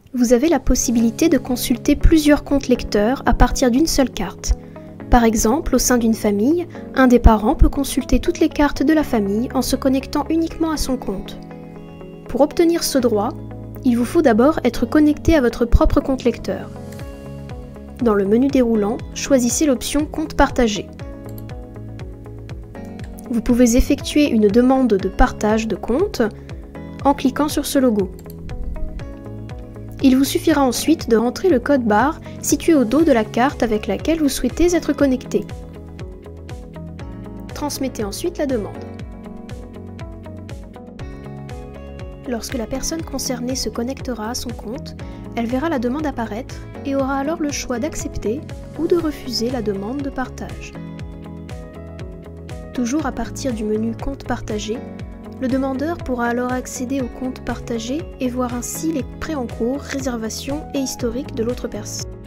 Vous avez la possibilité de consulter plusieurs comptes lecteurs à partir d'une seule carte. Par exemple, au sein d'une famille, un des parents peut consulter toutes les cartes de la famille en se connectant uniquement à son compte. Pour obtenir ce droit, il vous faut d'abord être connecté à votre propre compte lecteur. Dans le menu déroulant, choisissez l'option Compte partagé. Vous pouvez effectuer une demande de partage de compte en cliquant sur ce logo. Il vous suffira ensuite de rentrer le code barre situé au dos de la carte avec laquelle vous souhaitez être connecté. Transmettez ensuite la demande. Lorsque la personne concernée se connectera à son compte, elle verra la demande apparaître et aura alors le choix d'accepter ou de refuser la demande de partage. Toujours à partir du menu Compte partagé, le demandeur pourra alors accéder au compte partagé et voir ainsi les prêts en cours, réservations et historiques de l'autre personne.